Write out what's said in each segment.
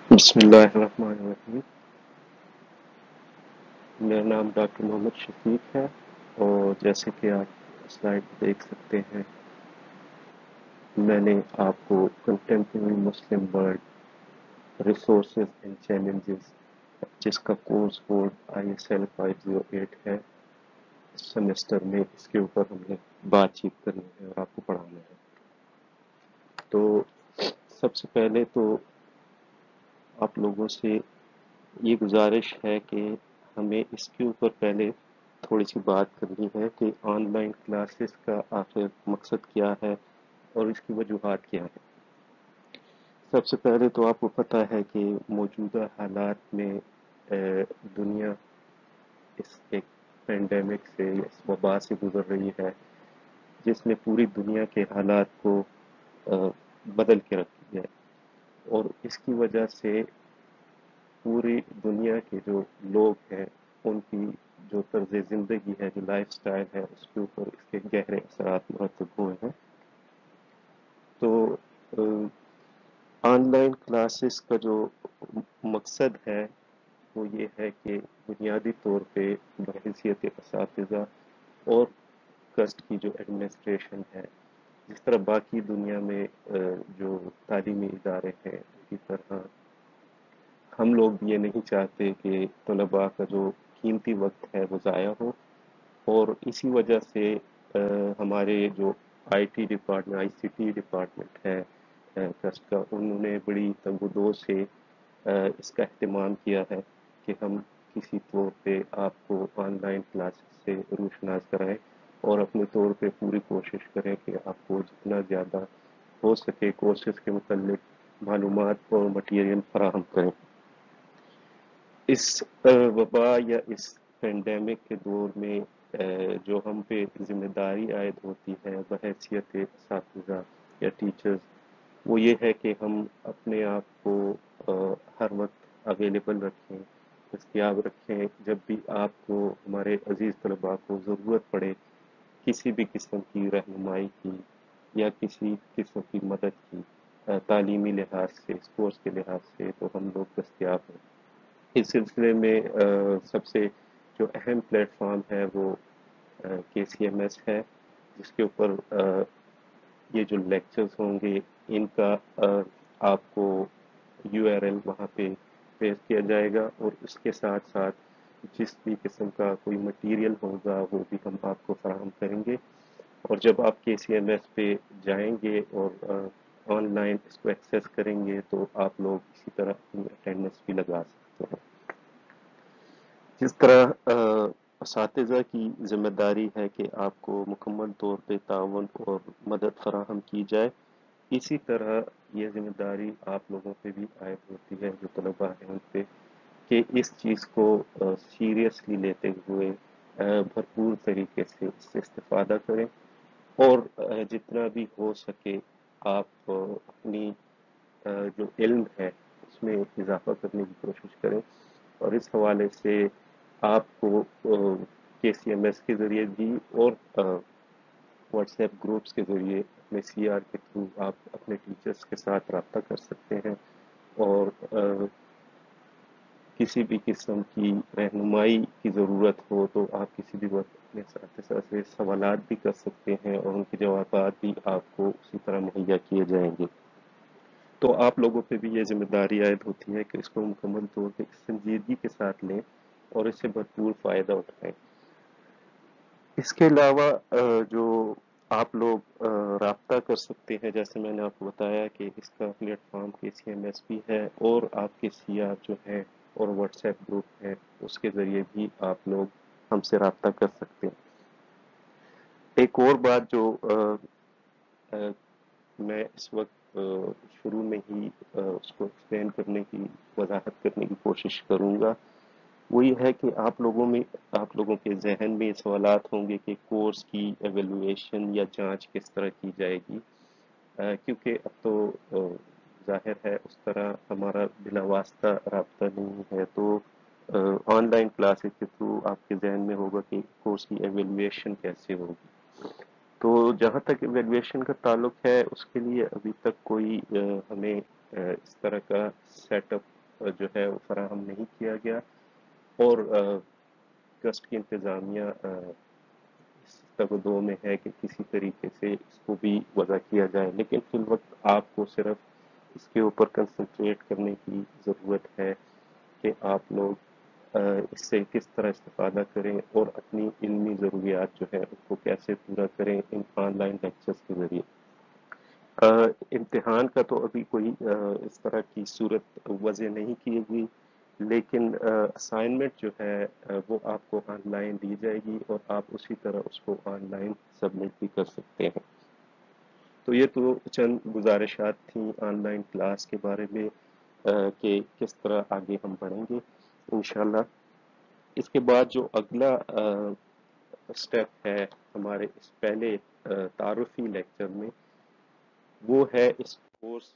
بسم اللہ الرحمن الرحیم۔ میرا نام ڈاکٹر محمد شفیق ہے، اور جیسے کہ آپ سلائڈ پہ دیکھ سکتے ہیں، میں نے آپ کو contemporary Muslim world resources and challenges, جس کا کورس کوڈ ISL 508 ہے، اس سیمسٹر میں اس کے اوپر ہم نے بات چیت کرنی ہے اور آپ کو پڑھانا ہے۔ تو سب سے پہلے تو آپ لوگوں سے یہ گزارش ہے کہ ہمیں اس کے اوپر پہلے تھوڑی سی بات کرنی ہے کہ آن لائن کلاسز کا آخر مقصد کیا ہے اور اس کی وجوہات کیا ہیں۔ سب سے پہلے تو آپ کو پتہ ہے کہ موجودہ حالات میں دنیا اس ایک پینڈیمک سے، اس وبا سے گزر رہی ہے، جس نے پوری دنیا کے حالات کو بدل کے رکھ دیا ہے، اور اس کی وجہ سے پوری دنیا کے جو لوگ ہیں ان کی جو طرز زندگی ہے، جو لائف سٹائل ہے، اس کے اوپر اس کے گہرے اثرات مرتب ہوئے ہیں۔ تو آن لائن کلاسز کا جو مقصد ہے وہ یہ ہے کہ بنیادی طور پہ بحیثیت اساتذہ اور ٹرسٹ کی جو ایڈمنسٹریشن ہے، جس طرح باقی دنیا میں جو تعلیمی ادارے ہیں، اسی طرح ہم لوگ بھی یہ نہیں چاہتے کہ طلباء کا جو قیمتی وقت ہے وہ ضائع ہو، اور اسی وجہ سے ہمارے جو IT ڈپارٹمنٹ، ICT ڈپارٹمنٹ ہے ٹرسٹ کا، انہوں نے بڑی تگ و دو سے اس کا اہتمام کیا ہے کہ ہم کسی طور پہ آپ کو آن لائن کلاسز سے روشناس کرائیں، اور اپنے طور پہ پوری کوشش کریں کہ آپ کو جتنا زیادہ ہو سکے کورسز کے متعلق معلومات اور مٹیریل فراہم کریں۔ اس وبا یا اس پینڈیمک کے دور میں جو ہم پہ ذمہ داری عائد ہوتی ہے بحیثیت اساتذہ یا ٹیچرز، وہ یہ ہے کہ ہم اپنے آپ کو ہر وقت اویلیبل رکھیں، دستیاب رکھیں، جب بھی آپ کو، ہمارے عزیز طلباء کو ضرورت پڑے کسی بھی قسم کی رہنمائی کی یا کسی قسم کی مدد کی، تعلیمی لحاظ سے، اسپورٹس کے لحاظ سے، تو ہم لوگ دستیاب ہیں۔ اس سلسلے میں سب سے جو اہم پلیٹ فارم ہے وہ KCMS ہے، جس کے اوپر یہ جو لیکچرز ہوں گے ان کا آپ کو URL وہاں پہ پیش کیا جائے گا، اور اس کے ساتھ ساتھ جس بھی قسم کا کوئی مٹیریل ہوگا وہ بھی ہم آپ کو فراہم کریں گے، اور جب آپ KCMS پہ جائیں گے اور آن لائن اس کو ایکسیس کریں گے تو آپ لوگ اسی طرح اپنی اٹینڈنس بھی لگا سکتے ہیں۔ جس طرح اساتذہ کی ذمہ داری ہے کہ آپ کو مکمل طور پہ تعاون اور مدد فراہم کی جائے، اسی طرح یہ ذمہ داری آپ لوگوں پہ بھی عائد ہوتی ہے جو طلباء ہیں ان پہ، کہ اس چیز کو سیریسلی لیتے ہوئے بھرپور طریقے سے اس سے استفادہ کریں، اور جتنا بھی ہو سکے آپ اپنی جو علم ہے اس میں اضافہ کرنے کی کوشش کریں، اور اس حوالے سے آپ کو KCMS کے ذریعے بھی اور واٹس ایپ گروپس کے ذریعے اپنے CR کے تھرو آپ اپنے ٹیچرز کے ساتھ رابطہ کر سکتے ہیں، اور کسی بھی قسم کی رہنمائی کی ضرورت ہو تو آپ کسی بھی وقت اپنے اساتذہ سے سوالات بھی کر سکتے ہیں، اور ان کے جوابات بھی آپ کو اسی طرح مہیا کیے جائیں گے۔ تو آپ لوگوں پہ بھی یہ ذمہ داری عائد ہوتی ہے کہ اس کو مکمل طور پہ سنجیدگی کے ساتھ لیں اور اس سے بھرپور فائدہ اٹھائیں۔ اس کے علاوہ جو آپ لوگ رابطہ کر سکتے ہیں، جیسے میں نے آپ کو بتایا کہ اس کا پلیٹ فارم KCMS بھی ہے، اور آپ کے CR جو ہے اور واٹس ایپ گروپ ہے اس کے ذریعے بھی آپ لوگ ہم سے رابطہ کر سکتے ہیں۔ ایک اور بات جو میں اس وقت شروع میں ہی اس کو ایکسپلین کرنے کی، وضاحت کرنے کی کوشش کروں گا، وہ یہ ہے کہ آپ لوگوں کے ذہن میں یہ سوالات ہوں گے کہ کورس کی ایویلویشن یا جانچ کس طرح کی جائے گی، کیونکہ اب تو ظاہر ہے اس طرح ہمارا بلا واسطہ رابطہ نہیں ہے، تو آن لائن کلاسز کے تھرو آپ کے ذہن میں ہوگا کہ کورس کی ایویلویشن کیسے ہوگی۔ تو جہاں تک ایویلویشن کا تعلق ہے، اس کے لیے ابھی تک کوئی ہمیں اس طرح کا سیٹ اپ ٹرسٹ کی انتظامیہ اس تگدو میں ہے کہ کسی طریقے سے اس کو بھی وضع کیا جائے، لیکن فی الوقت آپ کو صرف اس کے اوپر کنسنٹریٹ کرنے کی ضرورت ہے کہ آپ لوگ اس سے کس طرح استفادہ کریں اور اپنی علمی ضروریات جو ہے اس کو کیسے پورا کریں ان آن لائن لیکچرز کے ذریعے۔ امتحان کا تو ابھی کوئی اس طرح کی صورت وضع نہیں کی گئی، لیکن اسائنمنٹ جو ہے وہ آپ کو آن لائن دی جائے گی اور آپ اسی طرح اس کو آن لائن سبمٹ بھی کر سکتے ہیں۔ تو یہ تو چند گزارشات تھیں آن لائن کلاس کے بارے میں کہ کس طرح آگے ہم بڑھیں گے انشاءاللہ۔ اس کے بعد جو اگلا سٹیپ ہے ہمارے اس پہلے تعارفی لیکچر میں، وہ ہے اس کورس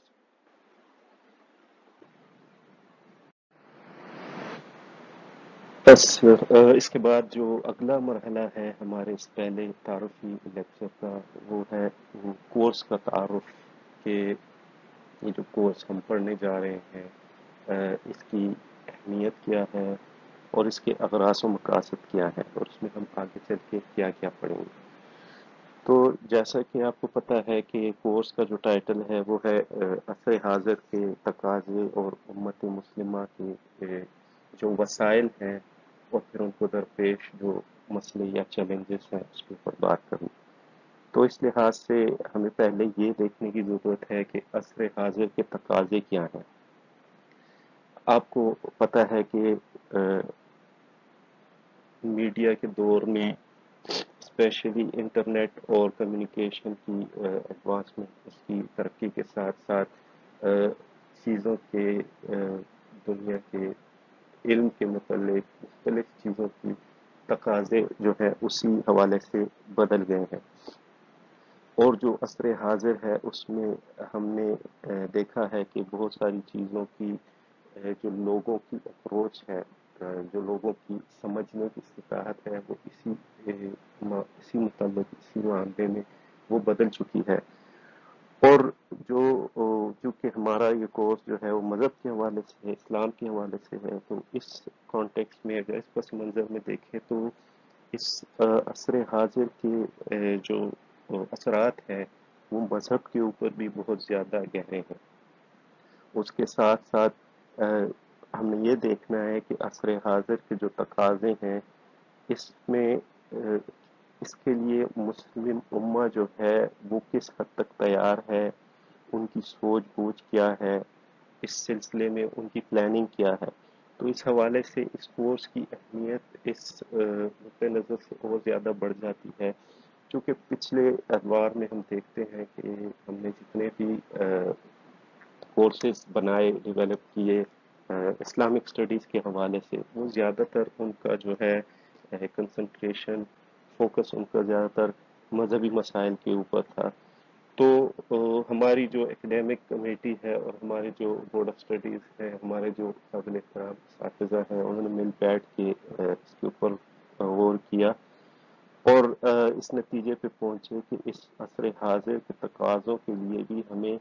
بس اس کے بعد جو اگلا مرحلہ ہے ہمارے اس پہلے تعارفی لیکچر کا، وہ ہے کورس کا تعارف، کہ یہ جو کورس ہم پڑھنے جا رہے ہیں اس کی اہمیت کیا ہے اور اس کے اغراض و مقاصد کیا ہے اور اس میں ہم آگے چل کے کیا کیا پڑھیں گے۔ تو جیسا کہ آپ کو پتہ ہے کہ کورس کا جو ٹائٹل ہے وہ ہے عصر حاضر کے تقاضے اور امت مسلمہ کے جو وسائل ہیں اور پھر ان کو درپیش جو مسئلے یا چیلنجز ہیں اس کے اوپر بات کرنا۔ تو اس لحاظ سے ہمیں پہلے یہ دیکھنے کی ضرورت ہے کہ عصر حاضر کے تقاضے کیا ہیں۔ آپ کو پتہ ہے کہ میڈیا کے دور میں اسپیشلی انٹرنیٹ اور کمیونیکیشن کی ایڈوانسمنٹ، اس کی ترقی کے ساتھ ساتھ چیزوں کے دنیا کے علم کے متعلق مختلف چیزوں کی تقاضے جو ہے اسی حوالے سے بدل گئے ہیں، اور جو عصر حاضر ہے اس میں ہم نے دیکھا ہے کہ بہت ساری چیزوں کی جو لوگوں کی اپروچ ہے، جو لوگوں کی سمجھنے کی استطاعت ہے، وہ اسی متعلق اسی معاملے میں وہ بدل چکی ہے۔ اور جو چونکہ ہمارا یہ کورس جو ہے وہ مذہب کے حوالے سے ہے، اسلام کے حوالے سے ہے، تو اس کانٹیکس میں اگر اس پس منظر میں دیکھیں تو اس عصر حاضر کے جو اثرات ہیں وہ مذہب کے اوپر بھی بہت زیادہ گہرے ہیں۔ اس کے ساتھ ساتھ ہم نے یہ دیکھنا ہے کہ عصر حاضر کے جو تقاضے ہیں اس میں اس کے لیے مسلم امہ جو ہے وہ کس حد تک تیار ہے، ان کی سوچ بوجھ کیا ہے، اس سلسلے میں ان کی پلاننگ کیا ہے۔ تو اس حوالے سے اس کورس کی اہمیت اس نقطۂ نظر سے اور زیادہ بڑھ جاتی ہے، چونکہ پچھلے ادوار میں ہم دیکھتے ہیں کہ ہم نے جتنے بھی کورسز بنائے، ڈیولپ کیے اسلامک اسٹڈیز کے حوالے سے، وہ زیادہ تر ان کا جو ہے کنسنٹریشن، فوکس ان کا زیادہ تر مذہبی مسائل کے اوپر تھا۔ تو ہماری جو اکیڈیمک کمیٹی ہے اور ہمارے جو بورڈ آف اسٹڈیز ہے، ہمارے جو قابل احترام اساتذہ ہیں، انہوں نے مل بیٹھ کے اس کے اوپر غور کیا اور اس نتیجے پہ پہنچے کہ اس عصر حاضر کے تقاضوں کے لیے بھی ہمیں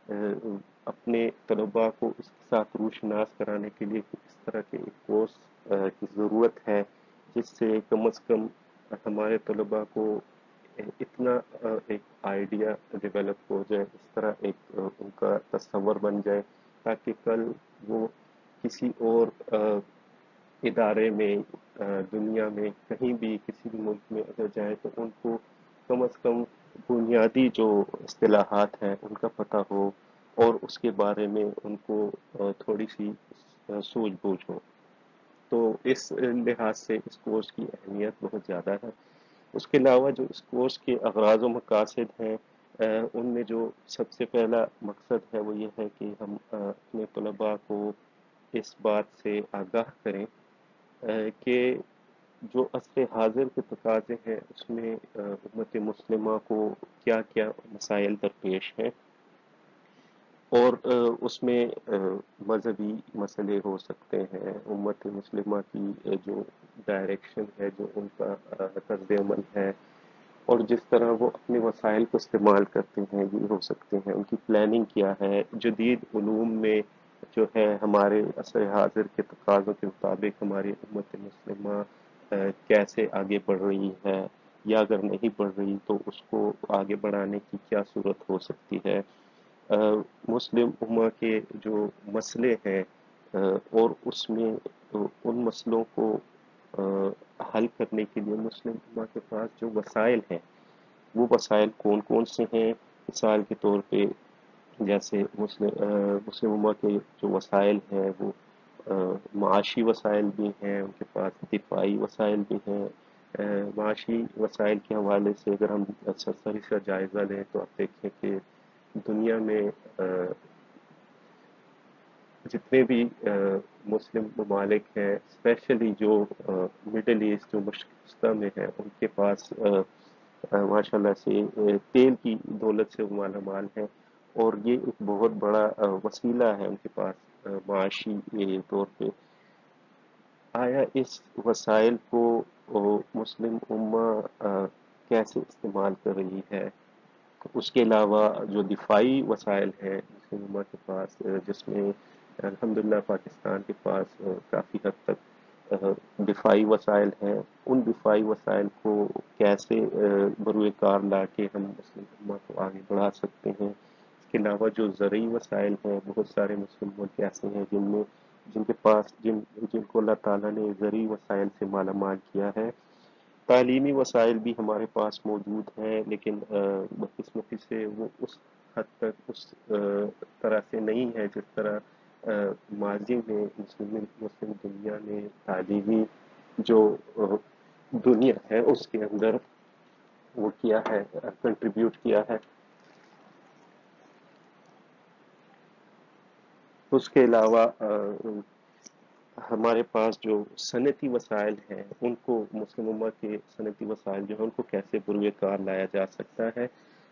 اپنے طلباء کو اس کے ساتھ روشناس کرانے کے لیے اس طرح کے ایک کورس کی ضرورت ہے، جس سے کم از کم ہمارے طلباء کو اتنا ایک آئیڈیا ڈیولپ ہو جائے، اس طرح ایک ان کا تصور بن جائے، تاکہ کل وہ کسی اور ادارے میں، دنیا میں کہیں بھی کسی بھی ملک میں اگر جائیں تو ان کو کم از کم بنیادی جو اصطلاحات ہیں ان کا پتہ ہو اور اس کے بارے میں ان کو تھوڑی سی سوجھ بوجھ ہو۔ تو اس لحاظ سے اس کورس کی اہمیت بہت زیادہ ہے۔ اس کے علاوہ جو اس کورس کے اغراض و مقاصد ہیں، ان میں جو سب سے پہلا مقصد ہے وہ یہ ہے کہ ہم اپنے طلباء کو اس بات سے آگاہ کریں کہ جو عصر حاضر کے تقاضے ہیں اس میں امت مسلمہ کو کیا کیا مسائل درپیش ہیں، اور اس میں مذہبی مسئلے ہو سکتے ہیں، امت مسلمہ کی جو ڈائریکشن ہے، جو ان کا طرز عمل ہے اور جس طرح وہ اپنے وسائل کو استعمال کرتے ہیں، یہ ہو سکتے ہیں، ان کی پلاننگ کیا ہے، جدید علوم میں جو ہے ہمارے عصر حاضر کے تقاضوں کے مطابق ہماری امت مسلمہ کیسے آگے بڑھ رہی ہے، یا اگر نہیں بڑھ رہی تو اس کو آگے بڑھانے کی کیا صورت ہو سکتی ہے۔ مسلم امہ کے جو مسئلے ہیں اور اس میں ان مسئلوں کو حل کرنے کے لیے مسلم امہ کے پاس جو وسائل ہیں وہ وسائل کون کون سے ہیں۔ مثال کے طور پہ جیسے مسلم امہ کے جو وسائل ہیں وہ معاشی وسائل بھی ہیں، ان کے پاس دفاعی وسائل بھی ہیں۔ معاشی وسائل کے حوالے سے اگر ہم سرسری کا جائزہ لیں تو آپ دیکھیں کہ دنیا میں جتنے بھی مسلم ممالک ہیں، اسپیشلی جو مڈل ایسٹ جو مشرقہ میں ہیں، ان کے پاس ماشاء اللہ سے تیل کی دولت سے مالا مال ہے، اور یہ ایک بہت بڑا وسیلہ ہے ان کے پاس معاشی طور پہ۔ آیا اس وسائل کو مسلم امہ کیسے استعمال کر رہی ہے؟ اس کے علاوہ جو دفاعی وسائل ہیں مسلم امہ کے پاس، جس میں الحمدللہ پاکستان کے پاس کافی حد تک دفاعی وسائل ہیں، ان دفاعی وسائل کو کیسے بروئے کار لا کے ہم مسلم امہ کو آگے بڑھا سکتے ہیں۔ اس کے علاوہ جو زرعی وسائل ہیں، بہت سارے مسلم ملک ایسے ہیں جن کے پاس جن کو اللہ تعالیٰ نے زرعی وسائل سے مالا مال کیا ہے۔ تعلیمی وسائل بھی ہمارے پاس موجود ہیں، لیکن بدقسمتی سے وہ اس حد تک اس طرح سے نہیں ہے جس طرح ماضی میں مسلم دنیا نے تعلیمی جو دنیا ہے اس کے اندر وہ کیا ہے، کنٹریبیوٹ کیا ہے۔ اس کے علاوہ ہمارے پاس جو صنعتی وسائل ہیں، ان کو مسلم امہ کے صنعتی وسائل جو ہیں ان کو کیسے بروئے کار لایا جا سکتا ہے۔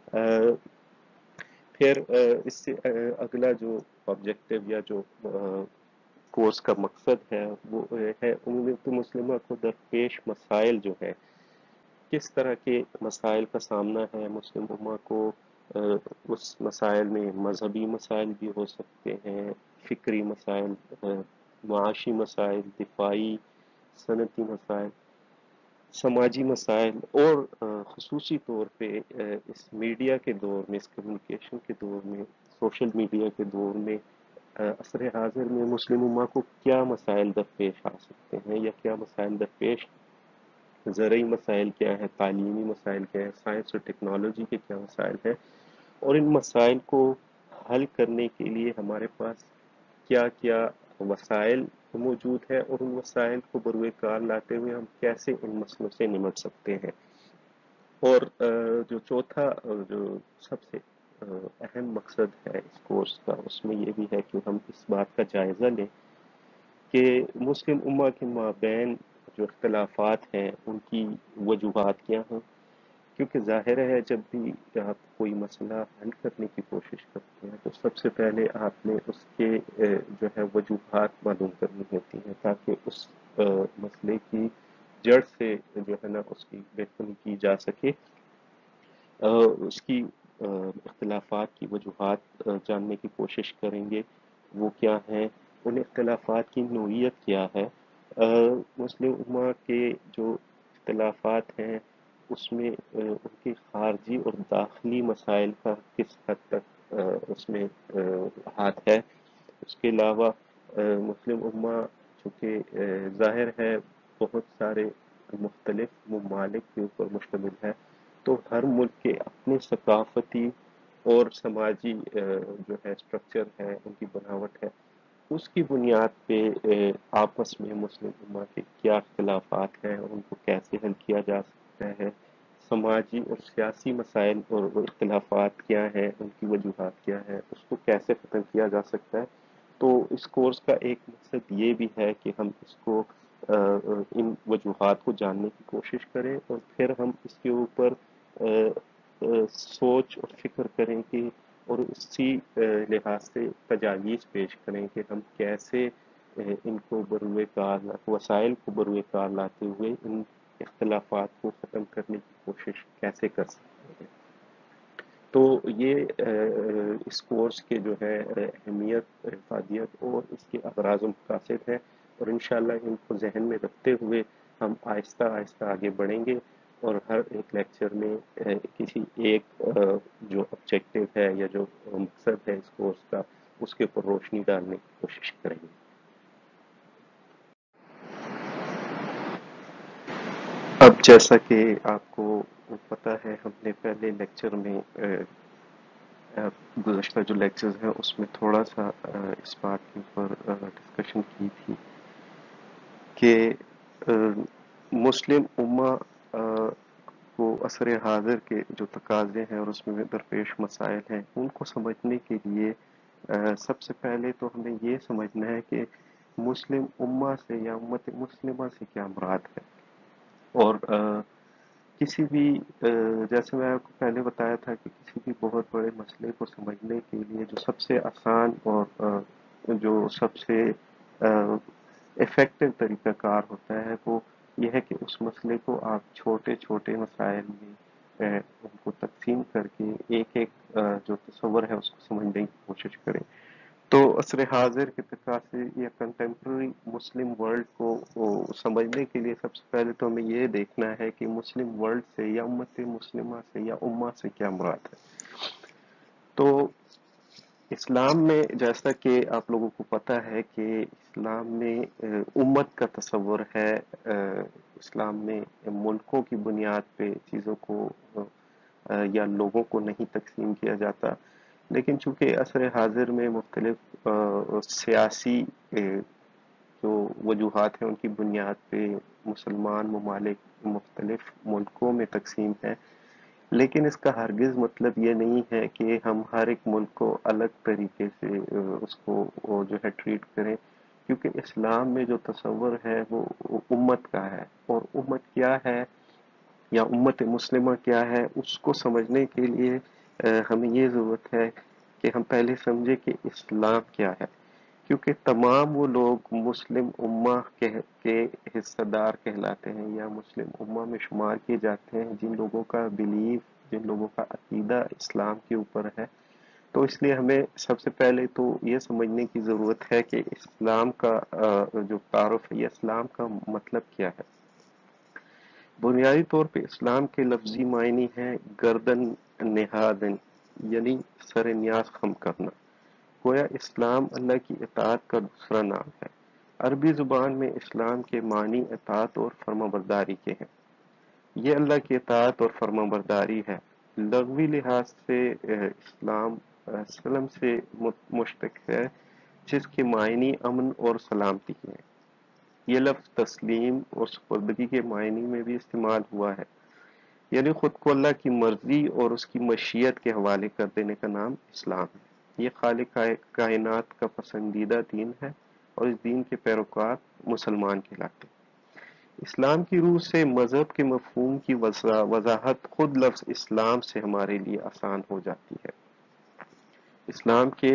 پھر اس سے اگلا جو آبجیکٹو یا جو کورس کا مقصد ہے وہ ہے امت مسلمہ کو درپیش مسائل جو ہے، کس طرح کے مسائل کا سامنا ہے مسلم امہ کو۔ اس مسائل میں مذہبی مسائل بھی ہو سکتے ہیں، فکری مسائل، معاشی مسائل، دفاعی، صنعتی مسائل، سماجی مسائل، اور خصوصی طور پہ اس میڈیا کے دور میں، اس کمیونیکیشن کے دور میں، سوشل میڈیا کے دور میں عصر حاضر میں مسلم امہ کو کیا مسائل درپیش آ سکتے ہیں، یا کیا مسائل درپیش، زرعی مسائل کیا ہیں، تعلیمی مسائل کیا ہیں، سائنس اور ٹیکنالوجی کے کیا مسائل ہیں، اور ان مسائل کو حل کرنے کے لیے ہمارے پاس کیا کیا وسائل موجود ہے، اور ان وسائل کو بروئے کار لاتے ہوئے ہم کیسے ان مسئلوں سے نمٹ سکتے ہیں۔ اور جو چوتھا جو سب سے اہم مقصد ہے اس کورس کا، اس میں یہ بھی ہے کہ ہم اس بات کا جائزہ لیں کہ مسلم امہ کے مابین جو اختلافات ہیں ان کی وجوہات کیا ہیں، کیونکہ ظاہر ہے جب بھی آپ کوئی مسئلہ حل کرنے کی کوشش کرتے ہیں تو سب سے پہلے آپ نے اس کے جو ہے وجوہات معلوم کرنی ہوتی ہیں، تاکہ اس مسئلے کی جڑ سے جو ہے نا اس کی بہتری کی جا سکے۔ اس کی اختلافات کی وجوہات جاننے کی کوشش کریں گے، وہ کیا ہیں، ان اختلافات کی نوعیت کیا ہے۔ مسلم امہ کے جو اختلافات ہیں اس میں ان کے خارجی اور داخلی مسائل کا کس حد تک اس میں ہاتھ ہے۔ اس کے علاوہ مسلم امہ چونکہ ظاہر ہے بہت سارے مختلف ممالک کے اوپر مشتمل ہے، تو ہر ملک کے اپنے ثقافتی اور سماجی جو ہے اسٹرکچر ہے، ان کی بناوٹ ہے، اس کی بنیاد پہ آپس میں مسلم امہ کے کیا اختلافات ہیں، ان کو کیسے حل کیا جا سکتا ہے، سماجی اور سیاسی مسائل اور اختلافات کیا ہیں، ان کی وجوہات کیا ہے، اس کو کیسے ختم کیا جا سکتا ہے۔ تو اس کورس کا ایک مقصد یہ بھی ہے کہ ہم اس کو ان وجوہات کو جاننے کی کوشش کریں، اور پھر ہم اس کے اوپر سوچ اور فکر کریں کہ اور اسی لحاظ سے تجاویز پیش کریں کہ ہم کیسے ان کو بروئے کار وسائل کو بروئے کار لاتے ہوئے ان اختلافات کو ختم کرنے کی کوشش کیسے کر سکتے ہیں۔ تو یہ اس کورس کے جو ہے اہمیت، افادیت اور اس کے اغراض و مقاصد ہیں، اور انشاءاللہ ان کو ذہن میں رکھتے ہوئے ہم آہستہ آہستہ آگے بڑھیں گے اور ہر ایک لیکچر میں کسی ایک جو آبجیکٹو ہے یا جو مقصد ہے اس کورس کا اس کے اوپر روشنی ڈالنے کی کوشش کریں گے۔ اب جیسا کہ آپ کو پتہ ہے ہم نے پہلے لیکچر میں گزشتہ جو لیکچرز ہیں اس میں تھوڑا سا اس بات کے اوپر ڈسکشن کی تھی کہ مسلم امہ کو عصر حاضر کے جو تقاضے ہیں اور اس میں درپیش مسائل ہیں ان کو سمجھنے کے لیے سب سے پہلے تو ہمیں یہ سمجھنا ہے کہ مسلم امہ سے یا امت مسلمہ سے کیا مراد ہے، اور کسی بھی جیسے میں آپ کو پہلے بتایا تھا کہ کسی بھی بہت بڑے مسئلے کو سمجھنے کے لیے جو سب سے آسان اور جو سب سے افیکٹو طریقہ کار ہوتا ہے وہ یہ ہے کہ اس مسئلے کو آپ چھوٹے چھوٹے مسائل میں ان کو تقسیم کر کے ایک ایک جو تصور ہے اس کو سمجھنے کی کوشش کریں۔ تو عصر حاضر کے تقاضے یا کنٹمپرری مسلم ورلڈ کو سمجھنے کے لیے سب سے پہلے تو ہمیں یہ دیکھنا ہے کہ مسلم ورلڈ سے یا امت مسلمہ سے یا امہ سے کیا مراد ہے۔ تو اسلام میں جیسا کہ آپ لوگوں کو پتہ ہے کہ اسلام میں امت کا تصور ہے، اسلام میں ملکوں کی بنیاد پہ چیزوں کو یا لوگوں کو نہیں تقسیم کیا جاتا، لیکن چونکہ عصر حاضر میں مختلف سیاسی جو وجوہات ہیں ان کی بنیاد پہ مسلمان ممالک مختلف ملکوں میں تقسیم ہے، لیکن اس کا ہرگز مطلب یہ نہیں ہے کہ ہم ہر ایک ملک کو الگ طریقے سے اس کو جو ہے ٹریٹ کریں، کیونکہ اسلام میں جو تصور ہے وہ امت کا ہے، اور امت کیا ہے یا امت مسلمہ کیا ہے اس کو سمجھنے کے لیے ہمیں یہ ضرورت ہے کہ ہم پہلے سمجھے کہ اسلام کیا ہے، کیونکہ تمام وہ لوگ مسلم امہ کے حصہ دار کہلاتے ہیں یا مسلم امہ میں شمار کیے جاتے ہیں جن لوگوں کا بلیف، جن لوگوں کا عقیدہ اسلام کے اوپر ہے۔ تو اس لیے ہمیں سب سے پہلے تو یہ سمجھنے کی ضرورت ہے کہ اسلام کا جو تعارف ہے یا اسلام کا مطلب کیا ہے۔ بنیادی طور پہ اسلام کے لفظی معنی ہے گردن نہادن، یعنی سر نیاز خم کرنا۔ گویا اسلام اللہ کی اطاعت کا دوسرا نام ہے۔ عربی زبان میں اسلام کے معنی اطاعت اور فرمانبرداری کے ہیں۔ یہ اللہ کی اطاعت اور فرمانبرداری ہے۔ لغوی لحاظ سے اسلام سلم سے مشتق ہے جس کے معنی امن اور سلامتی کے ہیں۔ یہ لفظ تسلیم اور سپردگی کے معنی میں بھی استعمال ہوا ہے، یعنی خود کو اللہ کی مرضی اور اس کی مشیت کے حوالے کر دینے کا نام اسلام ہے۔ یہ خالق کائنات کا پسندیدہ دین ہے اور اس دین کے پیروکار مسلمان کہلاتے ہیں۔ اسلام کی روح سے مذہب کے مفہوم کی وضاحت خود لفظ اسلام سے ہمارے لیے آسان ہو جاتی ہے۔ اسلام کے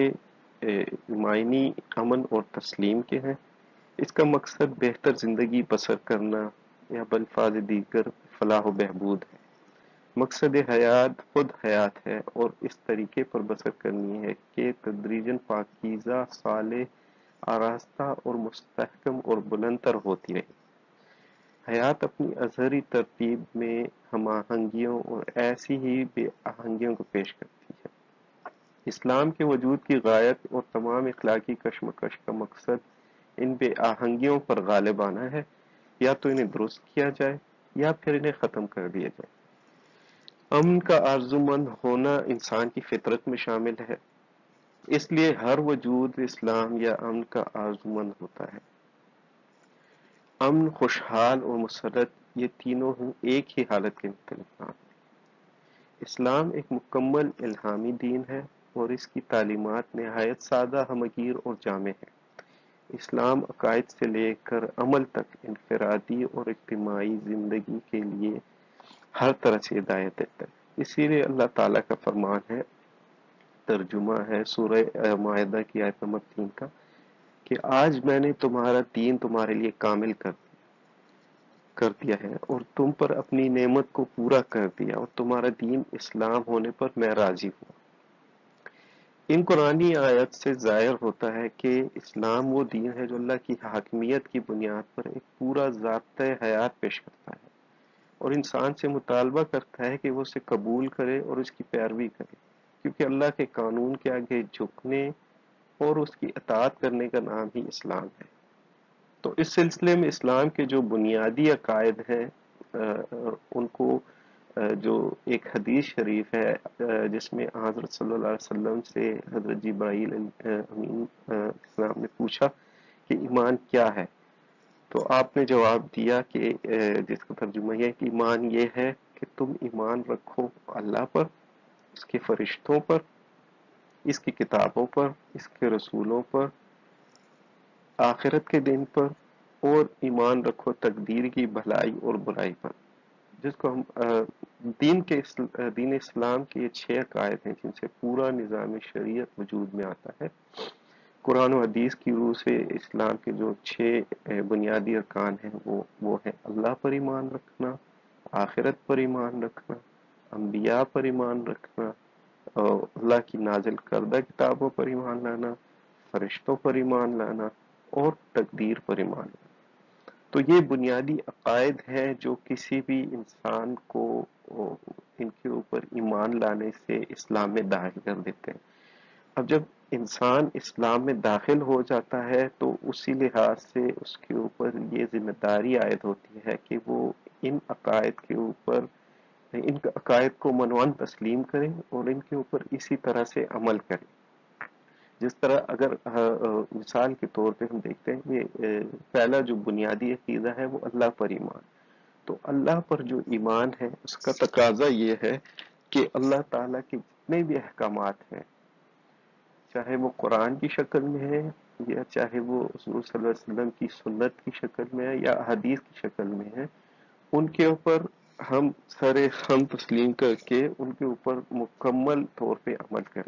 معنی امن اور تسلیم کے ہیں۔ اس کا مقصد بہتر زندگی بسر کرنا یا بالفاظ دیگر فلاح و بہبود ہے۔ مقصد حیات خود حیات ہے اور اس طریقے پر بسر کرنی ہے کہ تدریجاً پاکیزہ، صالح، آراستہ اور مستحکم اور بلندتر ہوتی رہے۔ حیات اپنی اظہری ترتیب میں ہم آہنگیوں اور ایسی ہی بے آہنگیوں کو پیش کرتی ہے۔ اسلام کے وجود کی غایت اور تمام اخلاقی کشمکش کا مقصد ان بے آہنگیوں پر غالب آنا ہے، یا تو انہیں درست کیا جائے یا پھر انہیں ختم کر دیا جائے۔ امن کا آرزومند ہونا انسان کی فطرت میں شامل ہے، اس لیے ہر وجود اسلام یا امن کا آرزومند ہوتا ہے۔ امن، خوشحال اور مسرت، یہ تینوں ایک ہی حالت کے مختلف نام ہیں۔ اسلام ایک مکمل الہامی دین ہے اور اس کی تعلیمات نہایت سادہ، ہمگیر اور جامع ہے۔ اسلام عقائد سے لے کر عمل تک انفرادی اور اجتماعی زندگی کے لیے ہر طرح سے ہدایت دیتا ہے۔ اسی لیے اللہ تعالیٰ کا فرمان ہے، ترجمہ ہے سورہ مائدہ کی آیت نمبر 3 کا، کہ آج میں نے تمہارا دین تمہارے لیے کامل کر دیا ہے اور تم پر اپنی نعمت کو پورا کر دیا، اور تمہارا دین اسلام ہونے پر میں راضی ہوں۔ ان قرآنی آیت سے ظاہر ہوتا ہے کہ اسلام وہ دین ہے جو اللہ کی حاکمیت کی بنیاد پر ایک پورا ضابطۂ حیات پیش کرتا ہے اور انسان سے مطالبہ کرتا ہے کہ وہ اسے قبول کرے اور اس کی پیروی کرے، کیونکہ اللہ کے قانون کے آگے جھکنے اور اس کی اطاعت کرنے کا نام ہی اسلام ہے۔ تو اس سلسلے میں اسلام کے جو بنیادی عقائد ہیں ان کو جو ایک حدیث شریف ہے جس میں حضرت صلی اللہ علیہ وسلم سے حضرت جبرائیل امین السلام نے پوچھا کہ ایمان کیا ہے، تو آپ نے جواب دیا کہ جس کا ترجمہ یہ ہے کہ ایمان یہ ہے کہ تم ایمان رکھو اللہ پر، اس کے فرشتوں پر، اس کی کتابوں پر، اس کے رسولوں پر، آخرت کے دن پر، اور ایمان رکھو تقدیر کی بھلائی اور برائی پر، جس کو ہم دین اسلام کے یہ 6 عقائد ہیں جن سے پورا نظام شریعت وجود میں آتا ہے۔ قرآن و حدیث کی روح سے اسلام کے جو 6 بنیادی ارکان ہیں وہ ہیں اللہ پر ایمان رکھنا، آخرت پر ایمان رکھنا، انبیاء پر ایمان رکھنا، اللہ کی نازل کردہ کتابوں پر ایمان لانا، فرشتوں پر ایمان لانا، اور تقدیر پر ایمان لانا۔ تو یہ بنیادی عقائد ہیں جو کسی بھی انسان کو ان کے اوپر ایمان لانے سے اسلام میں داخل کر دیتے ہیں۔ اب جب انسان اسلام میں داخل ہو جاتا ہے تو اسی لحاظ سے اس کے اوپر یہ ذمہ داری عائد ہوتی ہے کہ وہ ان عقائد کے اوپر ان عقائد کو منوان تسلیم کریں اور ان کے اوپر اسی طرح سے عمل کریں۔ جس طرح اگر مثال کے طور پہ ہم دیکھتے ہیں کہ پہلا جو بنیادی عقیدہ ہے وہ اللہ پر ایمان، تو اللہ پر جو ایمان ہے اس کا تقاضا یہ ہے کہ اللہ تعالیٰ کے جتنے بھی احکامات ہیں، چاہے وہ قرآن کی شکل میں ہے یا چاہے وہ حضور صلی اللہ علیہ وسلم کی سنت کی شکل میں ہے یا حدیث کی شکل میں ہے، ان کے اوپر ہم سر خم تسلیم کر کے ان کے اوپر مکمل طور پہ عمل کریں۔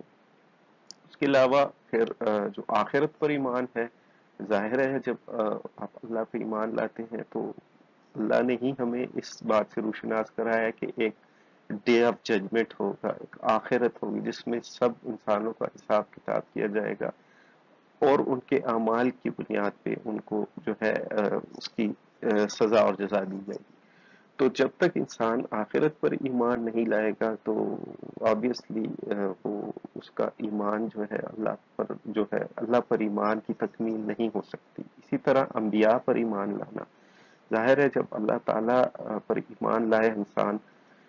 اس کے علاوہ پھر جو آخرت پر ایمان ہے، ظاہر ہے جب آپ اللہ پہ ایمان لاتے ہیں تو اللہ نے ہی ہمیں اس بات سے روشناس کرایا کہ ایک ڈے آف ججمنٹ ہوگا، ایک آخرت ہوگی جس میں سب انسانوں کا حساب کتاب کیا جائے گا اور ان کے اعمال کی بنیاد پہ ان کو جو ہے اس کی سزا اور جزا دی جائے گی۔ تو جب تک انسان آخرت پر ایمان نہیں لائے گا تو آبویسلی وہ اس کا ایمان جو ہے اللہ پر جو ہے اللہ پر ایمان کی تکمیل نہیں ہو سکتی۔ اسی طرح انبیاء پر ایمان لانا، ظاہر ہے جب اللہ تعالیٰ پر ایمان لائے انسان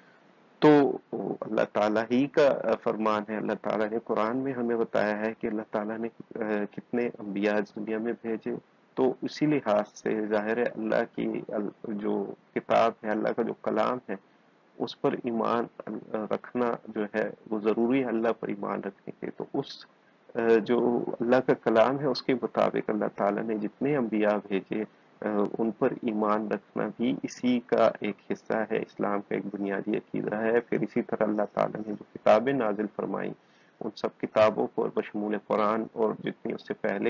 تو اللہ تعالیٰ ہی کا فرمان ہے، اللہ تعالیٰ نے قرآن میں ہمیں بتایا ہے کہ اللہ تعالیٰ نے کتنے انبیاء اس دنیا میں بھیجے، تو اسی لحاظ سے ظاہر ہے اللہ کی جو کتاب ہے، اللہ کا جو کلام ہے، اس پر ایمان رکھنا جو ہے وہ ضروری ہے اللہ پر ایمان رکھنے کے۔ تو اس جو اللہ کا کلام ہے اس کے مطابق اللہ تعالیٰ نے جتنے انبیاء بھیجے ان پر ایمان رکھنا بھی اسی کا ایک حصہ ہے، اسلام کا ایک بنیادی عقیدہ ہے۔ پھر اسی طرح اللہ تعالیٰ نے جو کتابیں نازل فرمائیں ان سب کتابوں پر بشمول قرآن اور جتنی اس سے پہلے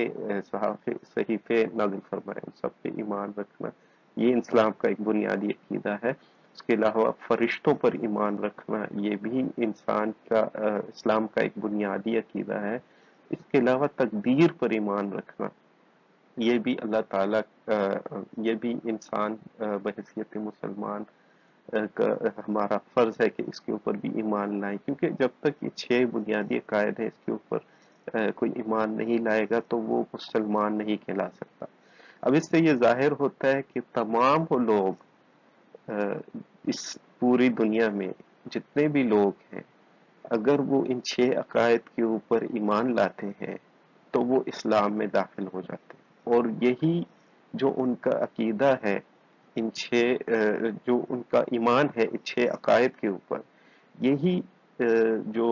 صحیفے نازل فرمائے ان سب پہ ایمان رکھنا، یہ اسلام کا ایک بنیادی عقیدہ ہے۔ اس کے علاوہ فرشتوں پر ایمان رکھنا یہ بھی انسان کا اسلام کا ایک بنیادی عقیدہ ہے۔ اس کے علاوہ تقدیر پر ایمان رکھنا یہ بھی اللہ تعالیٰ یہ بھی انسان بحیثیت مسلمان کا ہمارا فرض ہے کہ اس کے اوپر بھی ایمان لائیں، کیونکہ جب تک یہ 6 بنیادی عقائد ہیں اس کے اوپر کوئی ایمان نہیں لائے گا تو وہ مسلمان نہیں کہلا سکتا۔ اب اس سے یہ ظاہر ہوتا ہے کہ تمام وہ لوگ اس پوری دنیا میں جتنے بھی لوگ ہیں اگر وہ ان 6 عقائد کے اوپر ایمان لاتے ہیں تو وہ اسلام میں داخل ہو جاتے ہیں، اور یہی جو ان کا عقیدہ ہے ان 6 جو ان کا ایمان ہے ان 6 عقائد کے اوپر، یہی جو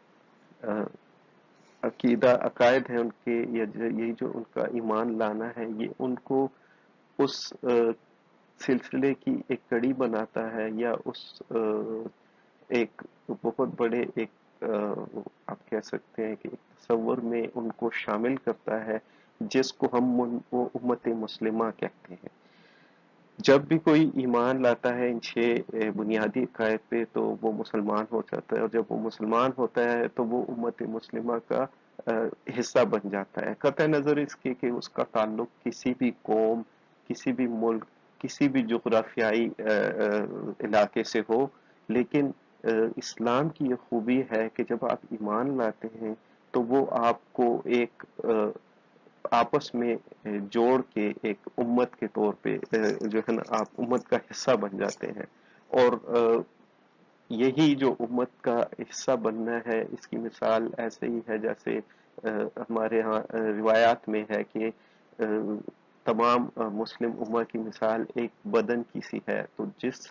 عقیدہ عقائد ہیں ان کے یا یہی جو ان کا ایمان لانا ہے یہ ان کو اس سلسلے کی ایک کڑی بناتا ہے یا اس ایک بہت بڑے ایک آپ کہہ سکتے ہیں کہ ایک تصور میں ان کو شامل کرتا ہے جس کو ہم امت مسلمہ کہتے ہیں۔ جب بھی کوئی ایمان لاتا ہے ان 6 بنیادی عقائد پہ تو وہ مسلمان ہو جاتا ہے، اور جب وہ مسلمان ہوتا ہے تو وہ امت مسلمہ کا حصہ بن جاتا ہے، قطع نظر اس کے کہ اس کا تعلق کسی بھی قوم، کسی بھی ملک، کسی بھی جغرافیائی علاقے سے ہو۔ لیکن اسلام کی یہ خوبی ہے کہ جب آپ ایمان لاتے ہیں تو وہ آپ کو ایک آپس میں جوڑ کے ایک امت کے طور پہ جو ہے نا آپ امت کا حصہ بن جاتے ہیں۔ اور یہی جو امت کا حصہ بننا ہے اس کی مثال ایسے ہی ہے جیسے ہمارے ہاں روایات میں ہے کہ تمام مسلم امت کی مثال ایک بدن کی سی ہے، تو جس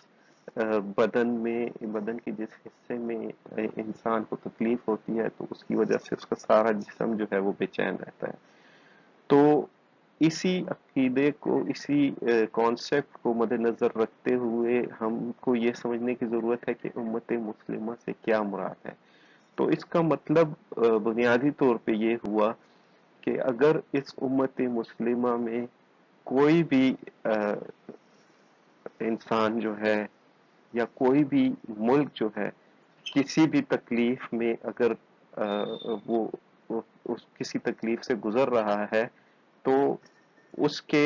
بدن کے جس حصے میں انسان کو تکلیف ہوتی ہے تو اس کی وجہ سے اس کا سارا جسم جو ہے وہ بے چین رہتا ہے۔ تو اسی عقیدے کو، اسی کانسیپٹ کو مد نظر رکھتے ہوئے ہم کو یہ سمجھنے کی ضرورت ہے کہ امت مسلمہ سے کیا مراد ہے۔ تو اس کا مطلب بنیادی طور پہ یہ ہوا کہ اگر اس امت مسلمہ میں کوئی بھی انسان جو ہے یا کوئی بھی ملک جو ہے کسی بھی تکلیف میں اگر وہ کسی تکلیف سے گزر رہا ہے تو اس کے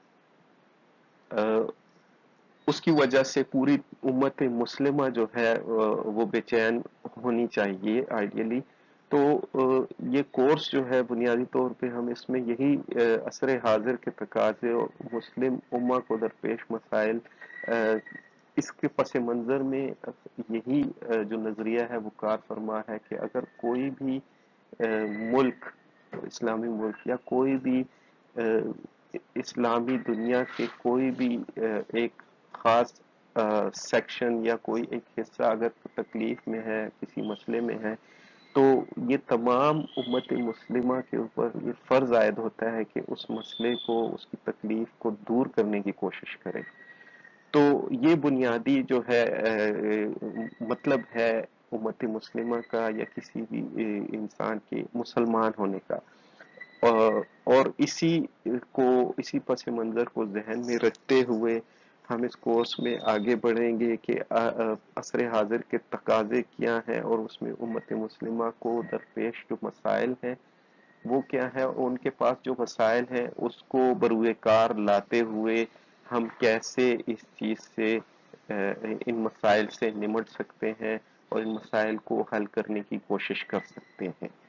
اس کی وجہ سے پوری امت مسلمہ جو ہے وہ بے چین ہونی چاہیے آئیڈیلی۔ تو یہ کورس جو ہے بنیادی طور پہ ہم اس میں یہی عصر حاضر کے تقاضے اور مسلم امہ کو درپیش مسائل اس کے پس منظر میں یہی جو نظریہ ہے وہ کار فرما ہے کہ اگر کوئی بھی ملک، اسلامی ملک یا کوئی بھی اسلامی دنیا کے کوئی بھی ایک خاص سیکشن یا کوئی ایک حصہ اگر تکلیف میں ہے، کسی مسئلے میں ہے، تو یہ تمام امت مسلمہ کے اوپر یہ فرض عائد ہوتا ہے کہ اس مسئلے کو، اس کی تکلیف کو دور کرنے کی کوشش کرے۔ تو یہ بنیادی جو ہے مطلب ہے امت مسلمہ کا یا کسی بھی انسان کے مسلمان ہونے کا۔ اور اسی پس منظر کو ذہن میں رکھتے ہوئے ہم اس کورس میں آگے بڑھیں گے کہ عصر حاضر کے تقاضے کیا ہیں اور اس میں امت مسلمہ کو درپیش جو مسائل ہیں وہ کیا ہے، اور ان کے پاس جو مسائل ہیں اس کو بروئے کار لاتے ہوئے ہم کیسے اس چیز سے ان مسائل سے نمٹ سکتے ہیں اور ان مسائل کو حل کرنے کی کوشش کر سکتے ہیں۔